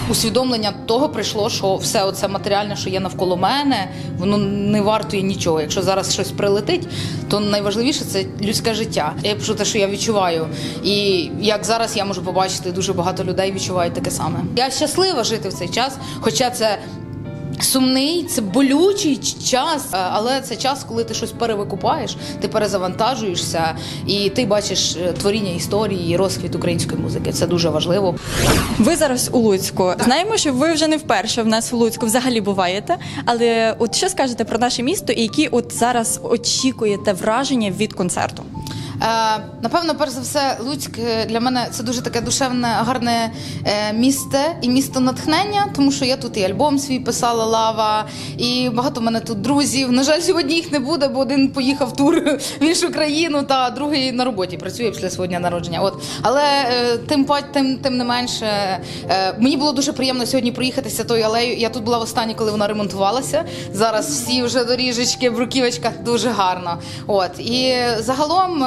усвідомлення того прийшло, що все оце матеріальне, що є навколо мене, воно не вартує нічого. Якщо зараз щось прилетить, то найважливіше – це людське життя. Я пишу те, що я відчуваю. І як зараз я можу побачити, дуже багато людей відчувають таке саме. Я щаслива жити в цей час, хоча це сумний, це болючий час, але це час, коли ти щось перевикупаєш, ти перезавантажуєшся і ти бачиш творіння історії і розквіт української музики. Це дуже важливо. Ви зараз у Луцьку. Знаємо, що ви вже не вперше в нас у Луцьку взагалі буваєте, але от що скажете про наше місто і які от зараз очікуєте враження від концерту? Напевно, перш за все, Луцьк для мене це дуже таке душевне, гарне місто і місто натхнення, тому що я тут і альбом свій писала «Лава», і багато в мене тут друзів. На жаль, сьогодні їх не буде, бо один поїхав в тур в іншу країну, та другий на роботі працює після свого дня народження. Але тим не менше, мені було дуже приємно сьогодні проїхатися тою алеєю. Я тут була востаннє, коли вона ремонтувалася. Зараз всі вже доріжечки, бруківочка, дуже гарно. І загалом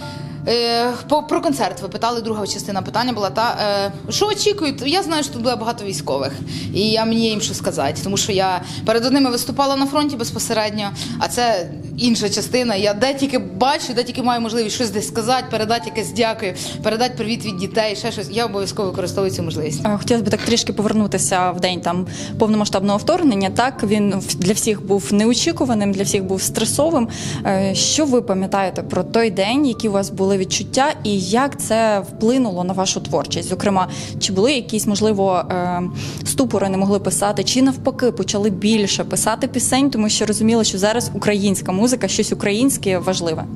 про концерт ви питали, друга частина питання була що очікують? Я знаю, що тут буде багато військових, і мені є їм що сказати, тому що я перед одними виступала на фронті безпосередньо, а це інша частина. Я де тільки бачу, де тільки маю можливість щось десь сказати, передати якесь дякую, передати привіт від дітей, ще щось, я обов'язково використовую цю можливість. Хотілося б так трішки повернутися в день повномасштабного вторгнення. Так, він для всіх був неочікуваним, для всіх був стресовим. Що ви пам'ятаєте про той день, які у вас були відчуття і як це вплинуло на вашу творчість? Зокрема, чи були якісь, можливо, ступори, не могли писати, чи навпаки почали більше писати пісень, тому що розуміли, що зараз українська музика, щось українське важливе?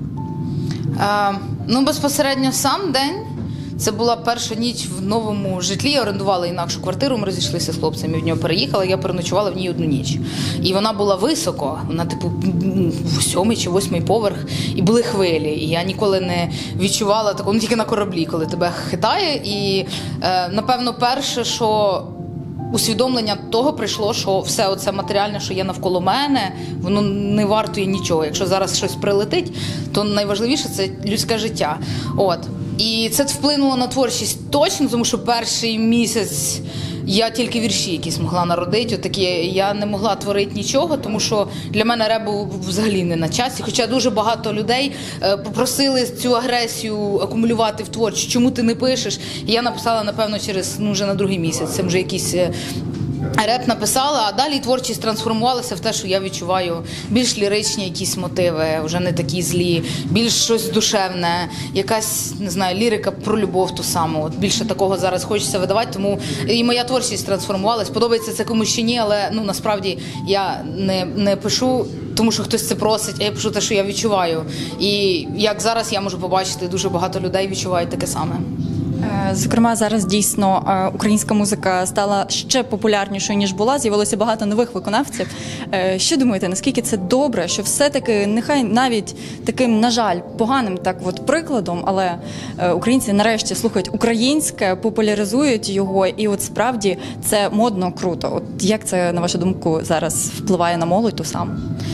Безпосередньо сам день. Це була перша ніч в новому житлі, я орендувала інакшу квартиру, ми розійшлися з хлопцями, в нього переїхала, я переночувала в ній одну ніч. І вона була високо, вона типу 7-й чи 8-й поверх, і були хвилі. І я ніколи не відчувала такого, тільки на кораблі, коли тебе хитає. І, напевно, перше, що усвідомлення того прийшло, що все оце матеріальне, що є навколо мене, воно не вартує нічого. Якщо зараз щось прилетить, то найважливіше – це людське життя. І це вплинуло на творчість точно, тому що перший місяць я тільки вірші якісь могла народити, я не могла творити нічого, тому що для мене реп був взагалі не на часі. Хоча дуже багато людей попросили цю агресію акумулювати в творчість. Чому ти не пишеш? І я написала, напевно, через, вже на другий місяць. Це вже якийсь реп написала, а далі творчість трансформувалася в те, що я відчуваю більш ліричні якісь мотиви, вже не такі злі, більш щось душевне, якась, не знаю, лірика про любов ту саму. Більше такого зараз хочеться видавати, тому і моя творчість трансформувалась. Подобається це комусь чи ні, але насправді я не пишу, тому що хтось це просить, а я пишу те, що я відчуваю. І як зараз я можу побачити, дуже багато людей відчувають таке саме. Зокрема, зараз дійсно українська музика стала ще популярнішою, ніж була, з'явилося багато нових виконавців. Що думаєте, наскільки це добре, що все-таки, нехай навіть таким, на жаль, поганим прикладом, але українці нарешті слухають українське, популяризують його, і справді це модно, круто. Як це, на вашу думку, зараз впливає на молодь ту саму?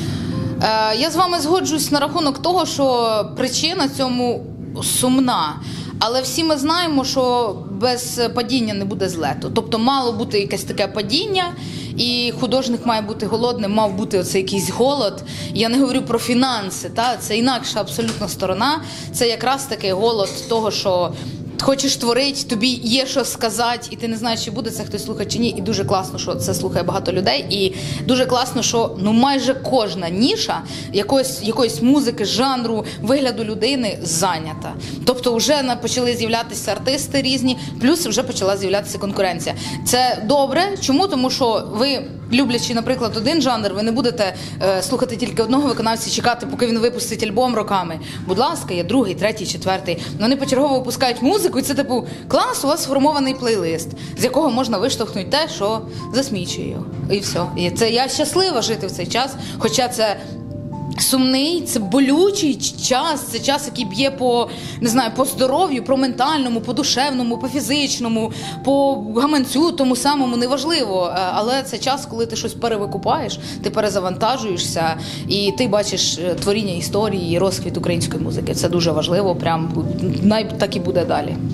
Я з вами згоджуюсь на рахунок того, що причина цьому сумна. Але всі ми знаємо, що без падіння не буде злету. Тобто мало бути якесь таке падіння, і художник має бути голодним, мав бути оцей якийсь голод. Я не говорю про фінанси, це інакша абсолютно сторона. Це якраз такий голод того, що хочеш творити, тобі є що сказати, і ти не знаєш, чи буде це хтось слухати чи ні. І дуже класно, що це слухає багато людей. І дуже класно, що майже кожна ніша якоїсь музики, жанру, вигляду людини зайнята. Тобто вже почали з'являтися артисти різні, плюс вже почала з'являтися конкуренція. Це добре. Чому? Тому що ви, люблячи, наприклад, один жанр, ви не будете слухати тільки одного виконавця, чекати, поки він випустить альбом роками. Будь ласка, є другий, третій, четвертий. Вони почергово випускають музику, і це клас, у вас сформований плейлист, з якого можна виштовхнути те, що засмічує. І все. І я щаслива жити в цей час, хоча це сумний, це болючий час, це час, який б'є по здоров'ю, по ментальному, по душевному, по фізичному, по гаманцю тому самому, неважливо. Але це час, коли ти щось перевикупаєш, ти перезавантажуєшся, і ти бачиш творіння історії і розквіт української музики. Це дуже важливо, так і буде далі.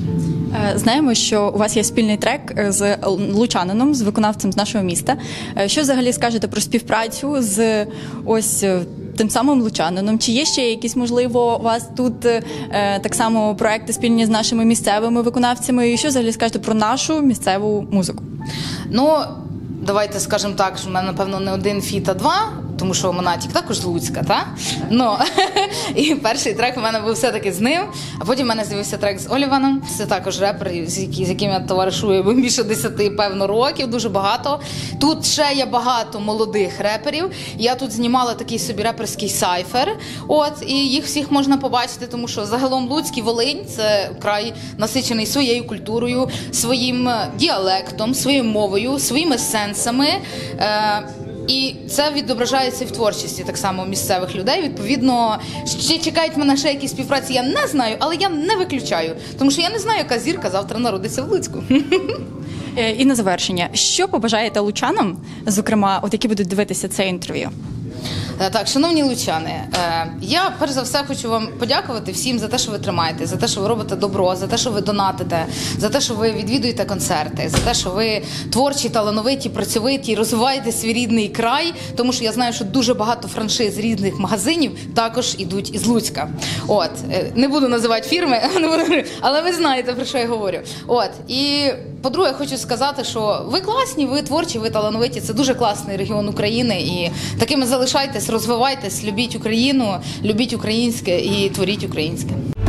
Знаємо, що у вас є спільний трек з лучанином, з виконавцем з нашого міста. Що взагалі скажете про співпрацю з ось тим самим лучанином? Чи є ще якісь, можливо, у вас тут так само проекти спільні з нашими місцевими виконавцями? І що взагалі скажете про нашу місцеву музику? Ну, давайте скажемо так, що в мене, напевно, не один фіт, а два, тому що Монатік також з Луцька, так? Ну, і перший трек у мене був все-таки з ним, а потім в мене з'явився трек з Оліваном. Це також репер, з яким я товаришую більше 10, певно, років, дуже багато. Тут ще є багато молодих реперів. Я тут знімала такий собі реперський сайфер, і їх всіх можна побачити, тому що загалом Луцьк і Волинь – це край насичений своєю культурою, своїм діалектом, своєю мовою, своїми сенсами. І це відображається і в творчості так само місцевих людей. Відповідно, ще чекають мене ще якісь співпраці, я не знаю, але я не виключаю. Тому що я не знаю, яка зірка завтра народиться в Луцьку. І на завершення, що побажаєте лучанам, зокрема, от які будуть дивитися це інтерв'ю? Так, шановні лучани, я перш за все хочу вам подякувати всім за те, що ви тримаєте, за те, що ви робите добро, за те, що ви донатите, за те, що ви відвідуєте концерти, за те, що ви творчі, талановиті, працьовиті, розвиваєте свій рідний край, тому що я знаю, що дуже багато франшиз різних магазинів також ідуть із Луцька. Не буду називати фірми, але ви знаєте, про що я говорю. І по-друге, хочу сказати, що ви класні, ви творчі, ви талановиті, це дуже класний регіон України, і такими залишайтесь, розвивайтесь, любіть Україну, любіть українське і творіть українське.